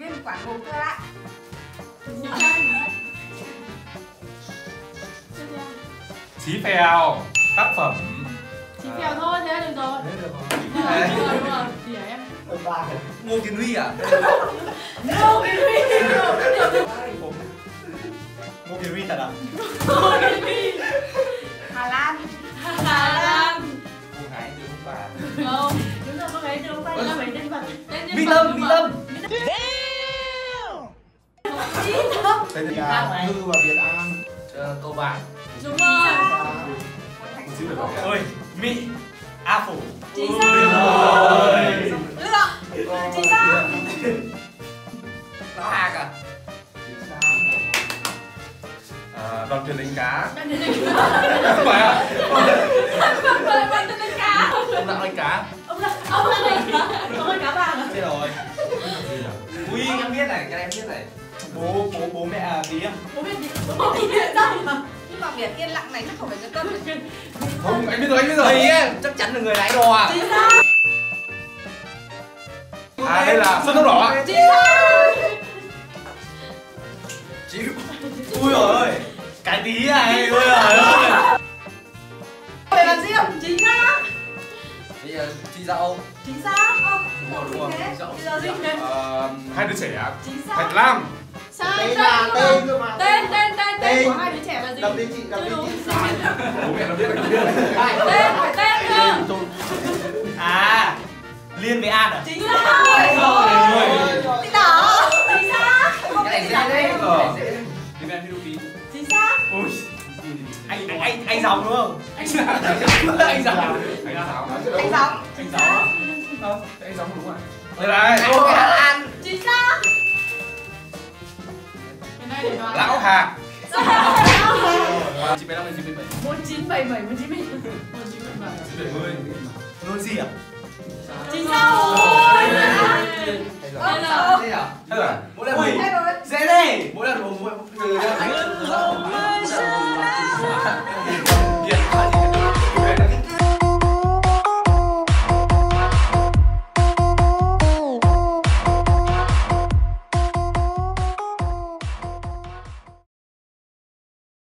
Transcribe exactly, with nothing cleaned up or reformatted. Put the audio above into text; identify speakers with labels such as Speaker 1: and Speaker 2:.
Speaker 1: viên quản ngục thôi ạ.
Speaker 2: Chí phèo. Tác phẩm.
Speaker 3: Chí phèo thôi, thế là được rồi.
Speaker 4: Thế được rồi.
Speaker 3: Đúng rồi, đúng rồi. Gì hả em?
Speaker 4: Ngô Kiến Huy à?
Speaker 3: Ngô Kiến Huy.
Speaker 4: Ngô Kiến Huy thật à?
Speaker 3: Ngô Kiến Huy.
Speaker 1: Hà Lan.
Speaker 3: Hà Lan.
Speaker 2: Cô gái đưa ông bà.
Speaker 3: Không, đúng rồi, cô gái đưa ông bà là phải nhân vật.
Speaker 4: Mỹ Lâm, Mỹ Lâm.
Speaker 2: Tên gì
Speaker 4: à? Thư và Việt An.
Speaker 2: Câu bạn.
Speaker 3: Đúng rồi.
Speaker 4: Ôi, Mỹ A Phủ.
Speaker 3: Chính xác.
Speaker 1: Lựa. Chính xác.
Speaker 4: Lão Hạc à?
Speaker 2: À, đoàn thuyền đánh cá.
Speaker 3: Bạn thấy đánh cá.
Speaker 2: Không phải à?
Speaker 3: Bạn bạn bạn đánh cá.
Speaker 2: Ông đạo đánh cá.
Speaker 3: Ông là ông là đánh cá. Ông là cá vàng à?
Speaker 4: Biết rồi. Ui, em biết này, cái này em biết này. Bố bố bố mẹ à tí à?
Speaker 3: Bố biết gì? Bố biết gì đâu mà.
Speaker 1: Nhưng mà biển yên lặng này nó không phải cái cân.
Speaker 2: Không, anh biết rồi, anh biết rồi.
Speaker 4: Thầy ấy, chắc chắn là người lái đò à?
Speaker 3: Chính xác.
Speaker 2: À, đây là Sơn Tóc Đỏ ạ.
Speaker 3: Chính xác.
Speaker 4: Chịu. Ui giời ơi, cái tí này, ui giời ơi.
Speaker 1: Đây là Diệp.
Speaker 3: Chính xác.
Speaker 4: Bây giờ chị Dậu.
Speaker 3: Chính xác.
Speaker 4: Đúng rồi,
Speaker 1: thế.
Speaker 4: Dậu.
Speaker 3: Bây giờ gì thế?
Speaker 2: Ờ, hai đứa trẻ.
Speaker 3: Chính xác.
Speaker 2: Thạch Lam.
Speaker 3: Sai
Speaker 5: Tên
Speaker 3: tên
Speaker 5: là
Speaker 3: cơ
Speaker 5: tên
Speaker 3: mà.
Speaker 5: cơ mà.
Speaker 3: Tên tên tên tên
Speaker 5: Tên.
Speaker 3: của hai đứa trẻ là gì?
Speaker 5: Đọc đi chị, đọc đi
Speaker 3: Đúng,
Speaker 5: chị.
Speaker 3: đúng.
Speaker 2: Bố mẹ nó biết là không biết.
Speaker 3: Tên phải tên cơ.
Speaker 4: À, Liên với An à?
Speaker 3: Chính xác.
Speaker 1: Chị Đỏ.
Speaker 3: Chính xác.
Speaker 4: Cái này dễ đấy.
Speaker 2: Ờ.
Speaker 4: Liên với Philippines.
Speaker 3: Chính xác.
Speaker 4: Ui. Anh anh anh anh Dòng đúng không?
Speaker 3: Anh
Speaker 4: Anh Dòng.
Speaker 2: Anh Giáo.
Speaker 1: Anh Gióng.
Speaker 4: Anh Dòng.
Speaker 2: Ờ, anh Giáo đúng rồi. Đây này.
Speaker 4: Anh với Hà Lan.
Speaker 3: Chính xác. Cái này để đoán.
Speaker 2: Lão Hạc.
Speaker 4: Chị bảy năm đến chị bảy.
Speaker 3: một chín bảy bảy một chín bảy một chín bảy bảy.
Speaker 2: bảy mươi.
Speaker 4: Luôn gì à?
Speaker 3: Chính xác rồi.
Speaker 4: Đây là. Đây à?
Speaker 2: Thế là
Speaker 4: Mỗi lần
Speaker 2: Ui.
Speaker 4: dễ đây. Mỗi lần một mỗi từ từ.